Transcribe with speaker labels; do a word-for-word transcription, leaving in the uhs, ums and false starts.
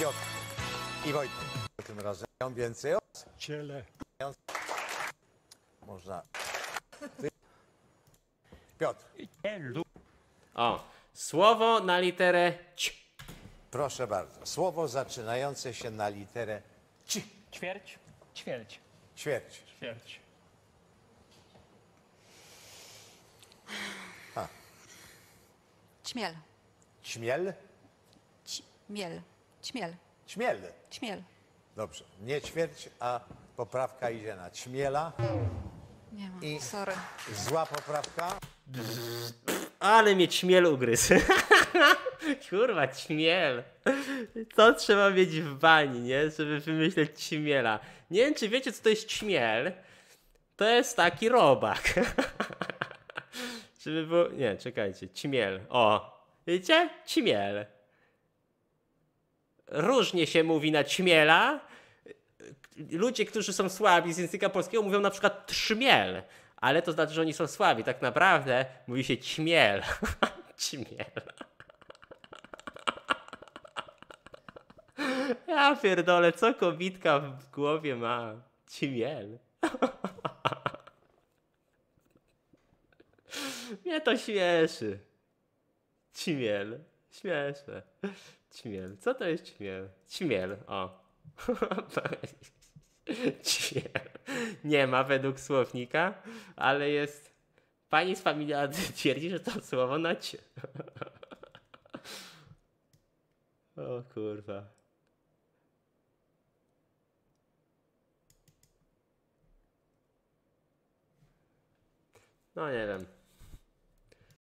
Speaker 1: Piotr i Wojtek. Tym razem więcej osób.
Speaker 2: Ciele.
Speaker 1: Można. Piotr,
Speaker 2: Cielu.
Speaker 3: O, słowo na literę ć.
Speaker 1: proszę bardzo. Słowo zaczynające się na literę ci.
Speaker 2: Ćwierć. Ćwierć.
Speaker 1: Ćwierć.
Speaker 2: Ćwierć.
Speaker 4: Ćmiel.
Speaker 1: Ćmiel.
Speaker 4: Ćmiel. Ćmiel.
Speaker 1: Ćmiel.
Speaker 4: Ćmiel.
Speaker 1: Dobrze. Nie ćwierć, a poprawka idzie na ćmiela.
Speaker 4: Nie ma.
Speaker 1: I-
Speaker 4: Sorry.
Speaker 1: Zła poprawka.
Speaker 3: Ale mnie ćmiel ugryzł. Kurwa, ćmiel. Co trzeba mieć w bani, nie? Żeby wymyśleć ćmiela. Nie wiem, czy wiecie, co to jest ćmiel. To jest taki robak. Żeby było... Nie, czekajcie. Ćmiel. O. Wiecie? Ćmiel. Różnie się mówi na ćmiela. Ludzie, którzy są słabi z języka polskiego, mówią na przykład trzmiel. Ale to znaczy, że oni są słabi. Tak naprawdę mówi się ćmiel. Ćmiel. Ja pierdolę, co kobitka w głowie ma? Ćmiel. Mnie to śmieszy. Ćmiel. Śmieszne. Ćmiel. Co to jest ćmiel? Ćmiel. O. Ćmiel. Nie ma według słownika, ale jest... Pani z familiady twierdzi, że to słowo na cie. O kurwa. No nie wiem.